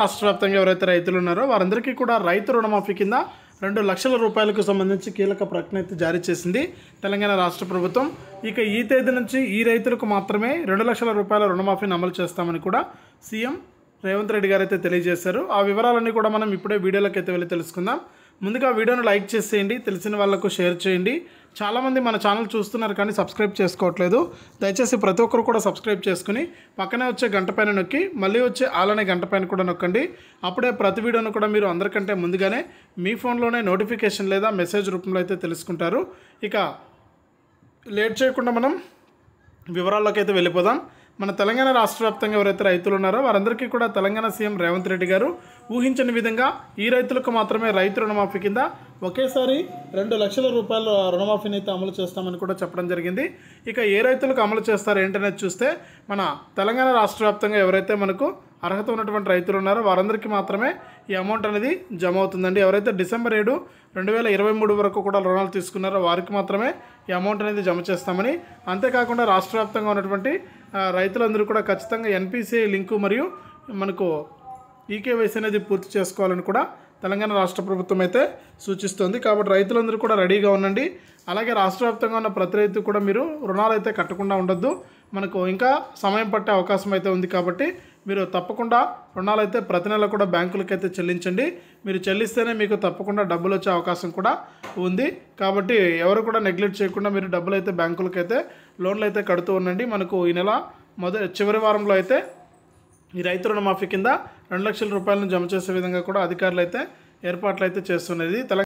రాష్ట్ర వ్యాప్తంగా ఎవరైతే రైతులు ఉన్నారో వారందరికీ కూడా రైతు రుణమాఫీ కింద 2 లక్షల రూపాయలకు సంబంధించి కీలక ప్రకటన అయితే జారీ చేసింది తెలంగాణ రాష్ట్ర ప్రభుత్వం. ఇక ఈ తేదీ నుంచి ఈ రైతులకు మాత్రమే 2 లక్షల రూపాయల రుణమాఫీని అమలు చేస్తామని కూడా సీఎం రేవంత్ రెడ్డి గారు అయితే తెలియజేశారు. ఆ వివరాలన్నీ కూడా మనం ఇప్పుడే వీడియోలోకి అయితే వెళ్ళి తెలుసుకుందాం. ముందుగా వీడియోను లైక్ చేసేయండి, తెలిసిన వాళ్ళకు షేర్ చేయండి. చాలామంది మన ఛానల్ చూస్తున్నారు కానీ సబ్స్క్రైబ్ చేసుకోవట్లేదు. దయచేసి ప్రతి ఒక్కరు కూడా సబ్స్క్రైబ్ చేసుకుని పక్కనే వచ్చే గంట పైన నొక్కి మళ్ళీ వచ్చే ఆలనే గంట పైన కూడా నొక్కండి. అప్పుడే ప్రతి వీడియోను కూడా మీరు అందరికంటే ముందుగానే మీ ఫోన్లోనే నోటిఫికేషన్ లేదా మెసేజ్ రూపంలో అయితే తెలుసుకుంటారు. ఇక లేట్ చేయకుండా మనం వివరాల్లోకి అయితే వెళ్ళిపోదాం. మన తెలంగాణ రాష్ట్ర వ్యాప్తంగా ఎవరైతే రైతులు ఉన్నారో వారందరికీ కూడా తెలంగాణ సీఎం రేవంత్ రెడ్డి గారు ఊహించని విధంగా ఈ రైతులకు మాత్రమే రైతు రుణమాఫీ కింద ఒకేసారి 2 లక్షల రూపాయల రుణమాఫీని అయితే అమలు చేస్తామని కూడా చెప్పడం జరిగింది. ఇక ఏ రైతులకు అమలు చేస్తారు ఏంటనేది చూస్తే మన తెలంగాణ రాష్ట్ర వ్యాప్తంగా ఎవరైతే మనకు అర్హత ఉన్నటువంటి రైతులు ఉన్నారో వారందరికీ మాత్రమే ఈ అమౌంట్ అనేది జమ అవుతుందండి. ఎవరైతే డిసెంబర్ 7, 2023 వరకు కూడా రుణాలు తీసుకున్నారో వారికి మాత్రమే ఈ అమౌంట్ అనేది జమ చేస్తామని, అంతేకాకుండా రాష్ట్ర వ్యాప్తంగా ఉన్నటువంటి రైతులందరూ కూడా ఖచ్చితంగా ఎన్పిసిఐ లింకు మరియు మనకు ఈకేవైసీ అనేది పూర్తి చేసుకోవాలని కూడా తెలంగాణ రాష్ట్ర ప్రభుత్వం అయితే సూచిస్తుంది. కాబట్టి రైతులందరూ కూడా రెడీగా ఉండండి. అలాగే రాష్ట్ర వ్యాప్తంగా ఉన్న ప్రతి రైతు కూడా మీరు రుణాలు అయితే కట్టకుండా ఉండొద్దు. మనకు ఇంకా సమయం పట్టే అవకాశం అయితే ఉంది కాబట్టి మీరు తప్పకుండా రుణాలు అయితే ప్రతి నెల కూడా బ్యాంకులకు అయితే చెల్లించండి. మీరు చెల్లిస్తేనే మీకు తప్పకుండా డబ్బులు వచ్చే అవకాశం కూడా ఉంది. కాబట్టి ఎవరు కూడా నెగ్లెక్ట్ చేయకుండా మీరు డబ్బులు అయితే బ్యాంకులకు అయితే లోన్లు అయితే కడుతూ ఉండండి. మనకు ఈ నెల చివరి వారంలో అయితే ఈ రైతు రుణమాఫీ కింద 2 లక్షల రూపాయలను జమ చేసే విధంగా కూడా అధికారులు అయితే ఏర్పాట్లు అయితే చేస్తున్నది.